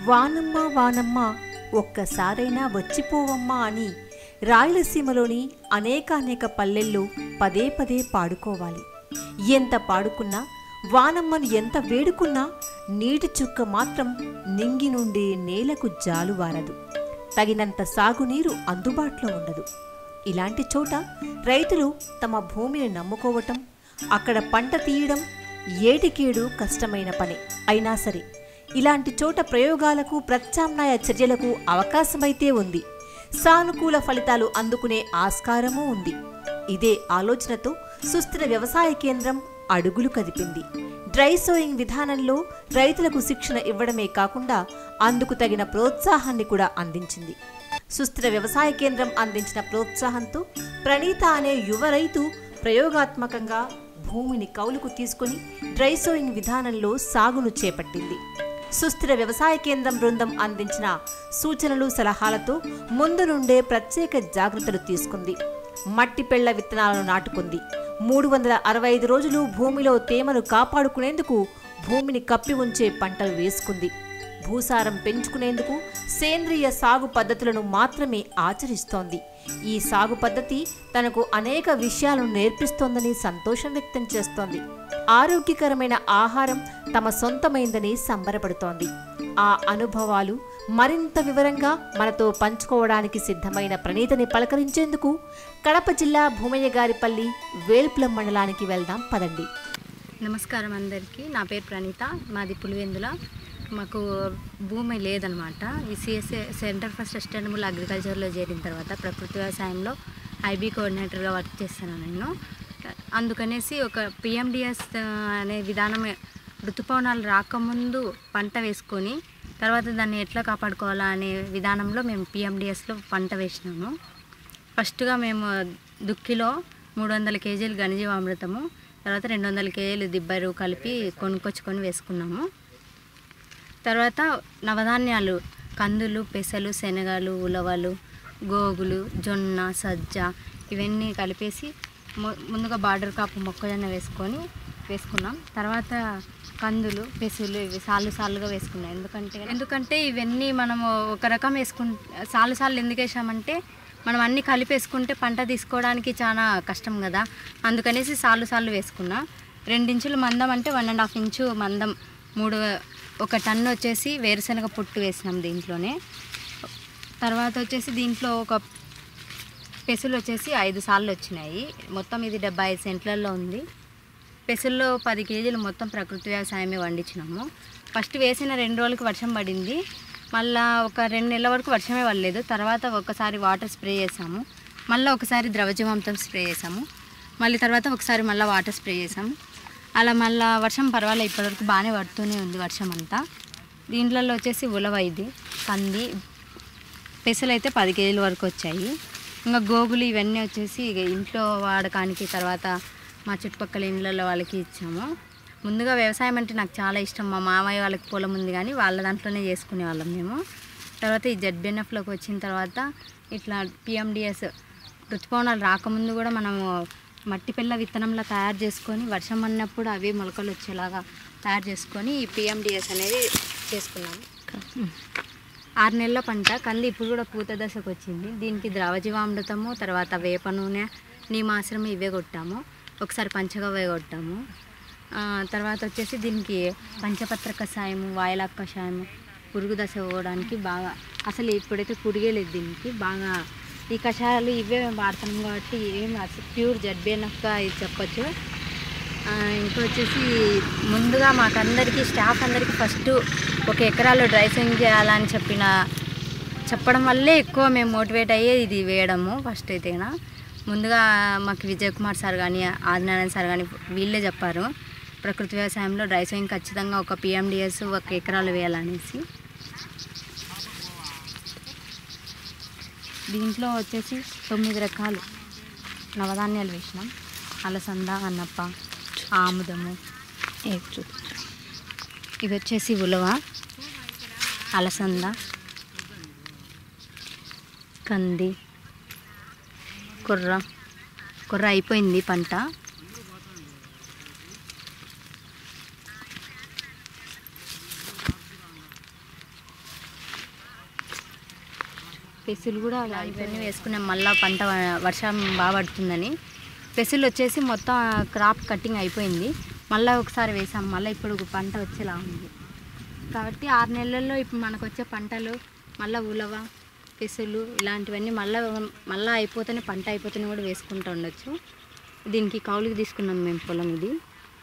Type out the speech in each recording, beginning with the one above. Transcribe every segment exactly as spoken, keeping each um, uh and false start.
వానమ్మ వానమ్మ ఒక్కసారైనా వచ్చిపోవమ్మా అని రాయలసీమలోని అనేకానేక పల్లెల్లో పదే పదే పాడుకోవాలి. ఎంత పాడుకున్నా, వానమ్మను ఎంత వేడుకున్నా నీటి చుక్క మాత్రం నింగి నుండి నేలకు జాలువారదు. తగినంత సాగునీరు అందుబాటులో ఉండదు. ఇలాంటి చోట రైతులు తమ భూమిని నమ్ముకోవటం, అక్కడ పంట తీయడం ఏటికేడు కష్టమైన పని. అయినా సరే ఇలాంటి చోట ప్రయోగాలకు, ప్రత్యామ్నాయ చర్యలకు అవకాశమైతే ఉంది. సానుకూల ఫలితాలు అందుకునే ఆస్కారమూ ఉంది. ఇదే ఆలోచనతో సుస్థిర వ్యవసాయ కేంద్రం అడుగులు కదిపింది. డ్రై సోయింగ్ విధానంలో రైతులకు శిక్షణ ఇవ్వడమే కాకుండా అందుకు తగిన ప్రోత్సాహాన్ని కూడా అందించింది. సుస్థిర వ్యవసాయ కేంద్రం అందించిన ప్రోత్సాహంతో ప్రణీత అనే యువ రైతు ప్రయోగాత్మకంగా భూమిని కౌలుకు తీసుకుని డ్రై సోయింగ్ విధానంలో సాగును చేపట్టింది. సుస్థిర వ్యవసాయ కేంద్రం బృందం అందించిన సూచనలు, సలహాలతో ముందు నుండే ప్రత్యేక జాగ్రత్తలు తీసుకుంది. మట్టి పెళ్ల విత్తనాలను నాటుకుంది. మూడు వందల అరవై ఐదు రోజులు భూమిలో తేమను కాపాడుకునేందుకు భూమిని కప్పి ఉంచే పంటలు వేసుకుంది. భూసారం పెంచుకునేందుకు సేంద్రియ సాగు పద్ధతులను మాత్రమే ఆచరిస్తోంది. ఈ సాగు పద్ధతి తనకు అనేక విషయాలను నేర్పిస్తోందని సంతోషం వ్యక్తం చేస్తోంది. ఆరోగ్యకరమైన ఆహారం తమ సొంతమైందని సంబరపడుతోంది. ఆ అనుభవాలు మరింత వివరంగా మనతో పంచుకోవడానికి సిద్ధమైన ప్రణీతని పలకరించేందుకు కడప జిల్లా భూమయ్యగారిపల్లి వేల్పులం మండలానికి వెళ్దాం పదండి. నమస్కారం అందరికీ. నా పేరు ప్రణీత. మాది పులివెందుల. మాకు భూమి లేదనమాట. ఈ సిఎస్ఏ సెంటర్ ఫర్ సస్టైనబుల్ అగ్రికల్చర్లో చేరిన తర్వాత ప్రకృతి వ్యవసాయంలో ఐబీ కోఆర్డినేటర్గా వర్క్ చేస్తాను నేను. అందుకనేసి ఒక పిఎండిఎస్ అనే విధానం, ఋతుపవనాలు రాకముందు పంట వేసుకొని తర్వాత దాన్ని ఎట్లా కాపాడుకోవాలా అనే విధానంలో మేము పిఎండిఎస్లో పంట వేసినాము. ఫస్ట్గా మేము దుక్కిలో మూడు వందల కేజీలు ఘనజీవామృతము, తర్వాత రెండు వందల కేజీలు దిబ్బరు కలిపి కొనుక్కొచ్చుకొని వేసుకున్నాము. తర్వాత నవధాన్యాలు, కందులు, పెసలు, శనగలు, ఉలవలు, గోగులు, జొన్న, సజ్జ ఇవన్నీ కలిపేసి ముందుగా బార్డర్ కాపు మొక్కజొన్న వేసుకొని వేసుకున్నాం. తర్వాత కందులు, పెసులు ఇవి సాలు సాలుగా వేసుకున్నాం. ఎందుకంటే ఎందుకంటే ఇవన్నీ మనము ఒక రకం వేసుకు సాలు సార్లు ఎందుకు వేసామంటే మనం అన్నీ కలిపి వేసుకుంటే పంట తీసుకోవడానికి చాలా కష్టం కదా. అందుకనేసి సాలు సార్లు వేసుకున్నా. రెండించులు మందం అంటే వన్ అండ్ హాఫ్ ఇంచు మందం, మూడు ఒక టన్ను వచ్చేసి వేరుశనగ పొట్టు వేసినాం దీంట్లోనే. తర్వాత వచ్చేసి దీంట్లో ఒక పెసులు వచ్చేసి ఐదు సార్లు వచ్చినాయి. మొత్తం ఇది డెబ్బై ఐదు సెంట్లలో ఉంది. పెసుల్లో పది కేజీలు మొత్తం ప్రకృతి వ్యవసాయమే వండించినాము. ఫస్ట్ వేసిన రెండు రోజులకి వర్షం పడింది. మళ్ళీ ఒక రెండు నెలల వరకు వర్షమే పడలేదు. తర్వాత ఒకసారి వాటర్ స్ప్రే చేసాము, మళ్ళీ ఒకసారి ద్రవజీవామృతం స్ప్రే చేసాము, మళ్ళీ తర్వాత ఒకసారి మళ్ళీ వాటర్ స్ప్రే చేసాము. అలా మళ్ళీ వర్షం పర్వాలేదు, ఇప్పటివరకు బాగానే పడుతూనే ఉంది వర్షం అంతా. దీంట్లో వచ్చేసి ఉలవ, ఇది కంది, పెసలు అయితే పది కేజీల వరకు వచ్చాయి. ఇంకా గోగులు ఇవన్నీ వచ్చేసి ఇక ఇంట్లో వాడకానికి, తర్వాత మా చుట్టుపక్కల ఇళ్ళల్లో వాళ్ళకి ఇచ్చాము. ముందుగా వ్యవసాయం అంటే నాకు చాలా ఇష్టం. మా మామయ్య వాళ్ళకి పొలం ఉంది కానీ వాళ్ళ దాంట్లోనే చేసుకునే వాళ్ళం మేము. తర్వాత ఈ జెడ్బిఎన్ఎఫ్లోకి వచ్చిన తర్వాత ఇట్లా పిఎండిఎస్ ఋతుపవనాలు రాకముందు కూడా మనము మట్టి పిల్ల విత్తనంలా తయారు చేసుకొని వర్షం అన్నప్పుడు అవి మొలకలు వచ్చేలాగా తయారు చేసుకొని ఈ పిఎండిఎస్ అనేది చేసుకున్నాము. ఆరు నెలల పంట కంది ఇప్పుడు కూడా పూత దశకు వచ్చింది. దీనికి ద్రవజీవామృతము, తర్వాత వేప నూనె, నీమాశ్రమం ఇవే కొట్టాము. ఒకసారి పంచగవ్వే కొట్టాము. తర్వాత వచ్చేసి దీనికి పంచపత్ర కషాయము, వాయలాక్ కషాయము, పురుగు దశ పోవడానికి బాగా, అసలు ఇప్పుడైతే పురుగే లేదు దీనికి. బాగా ఈ కషాయాలు ఇవే వాడతాం కాబట్టి ఏం అసలు ప్యూర్ జెడ్బిఎన్ఎఫ్గా ఇది చెప్పచ్చు. ఇంకా వచ్చేసి ముందుగా మాకందరికీ స్టాఫ్ అందరికీ ఫస్ట్ ఒక ఎకరాలో డ్రై సోయింగ్ చేయాలని చెప్పిన చెప్పడం వల్లే ఎక్కువ మేము మోటివేట్ అయ్యే ఇది వేయడము. ఫస్ట్ అయితే ముందుగా మాకు విజయ్ కుమార్ సార్ కానీ, ఆదినారాయణ సార్ కానీ వీళ్ళే చెప్పారు ప్రకృతి వ్యవసాయంలో డ్రై సోయింగ్ ఖచ్చితంగా ఒక పిఎండిఎస్ ఒక ఎకరాలు వేయాలనేసి. దీంట్లో వచ్చేసి తొమ్మిది రకాలు నవధాన్యాలు వేసినాం. అలసంద, అన్నప్ప, ఆముదము, ఇవి వచ్చేసి ఉలవ, అలసంద, కంది, కొర్ర. కొర్ర అయిపోయింది పంట. పెసులు కూడా ఇవన్నీ వేసుకున్నాం. మళ్ళీ పంట వర్షం బాగా పడుతుందని పెసులు వచ్చేసి మొత్తం క్రాప్ కటింగ్ అయిపోయింది. మళ్ళీ ఒకసారి వేసాం. మళ్ళీ ఇప్పుడు పంట వచ్చేలా ఉంది కాబట్టి ఆరు నెలల్లో ఇప్పుడు మనకు వచ్చే పంటలు మళ్ళీ ఉలవ పెసులు ఇలాంటివన్నీ మళ్ళీ మళ్ళీ అయిపోతేనే పంట అయిపోతేనే కూడా వేసుకుంటూ ఉండొచ్చు. దీనికి కౌలుకి తీసుకున్నాం మేము పొలం. ఇది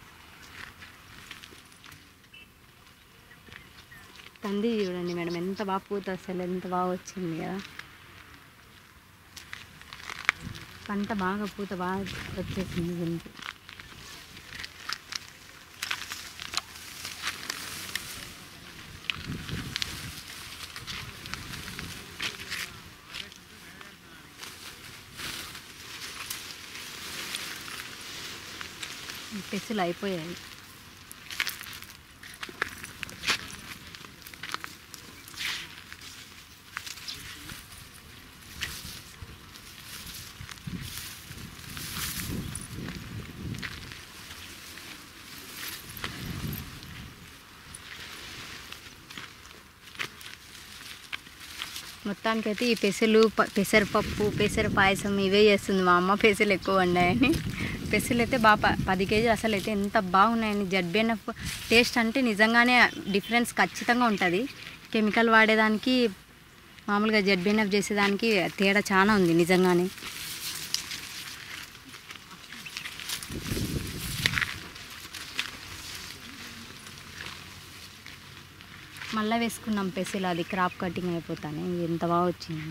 కంది చూడండి మేడం, ఎంత బాగా పూత అసలు ఎంత బాగా వచ్చింది కదా. పంట బాగా పూత బాగా వచ్చేసింది దీనికి. పెసులు అయిపోయాయి. మొత్తానికైతే ఈ పెసలు పెసరపప్పు పెసర పాయసం ఇవే చేస్తుంది మా అమ్మ. పెసలు ఎక్కువ వండాయని పెసలు అయితే బాగా పది కేజీలు అసలు అయితే ఎంత బాగున్నాయని. జడ్బిఎన్ఎఫ్ టేస్ట్ అంటే నిజంగానే డిఫరెన్స్ ఖచ్చితంగా ఉంటుంది. కెమికల్ వాడేదానికి మామూలుగా జడ్బిఎన్ఎఫ్ చేసేదానికి తేడా చాలా ఉంది నిజంగానే. మళ్ళీ వేసుకున్నాం పెసలు, అది క్రాప్ కటింగ్ అయిపోతానే ఎంత బాగా వచ్చింది.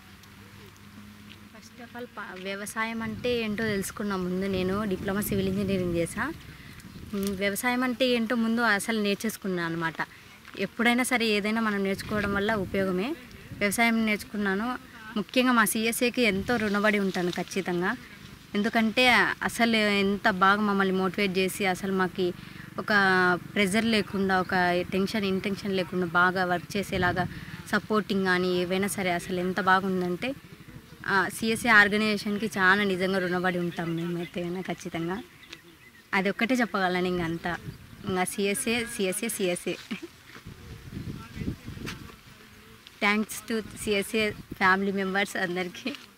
ఫస్ట్ ఆఫ్ ఆల్ వ్యవసాయం అంటే ఏంటో తెలుసుకున్నాం ముందు. నేను డిప్లొమా సివిల్ ఇంజనీరింగ్ చేసా. వ్యవసాయం అంటే ఏంటో ముందు అసలు నేర్చేసుకున్నాను అనమాట. ఎప్పుడైనా సరే ఏదైనా మనం నేర్చుకోవడం వల్ల ఉపయోగమే. వ్యవసాయం నేర్చుకున్నాను. ముఖ్యంగా మా సిఎస్ఏకి ఎంతో రుణపడి ఉంటాను ఖచ్చితంగా. ఎందుకంటే అసలు ఎంత బాగా మమ్మల్ని మోటివేట్ చేసి అసలు మాకు ఒక ప్రెజర్ లేకుండా ఒక టెన్షన్ ఇంటెన్షన్ లేకుండా బాగా వర్క్ చేసేలాగా సపోర్టింగ్ కానీ ఏవైనా సరే అసలు ఎంత బాగుందంటే సిఎస్ఏ ఆర్గనైజేషన్కి చాలా నిజంగా రుణపడి ఉంటాం మేమైతే ఖచ్చితంగా. అది ఒక్కటే చెప్పగలను. ఇంకంతా ఇంకా CSA CSA CSA thanks to CSA family members అందరికీ.